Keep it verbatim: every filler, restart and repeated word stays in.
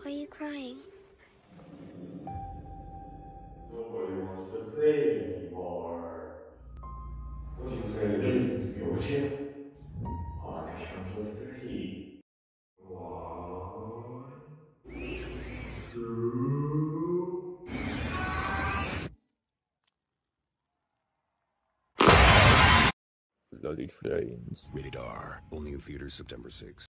Why are you crying? Nobody wants to play anymore. Would you play Legends of the Ocean? On the count of three. One, two. Bloody flames. Rated R. Only in theaters September sixth.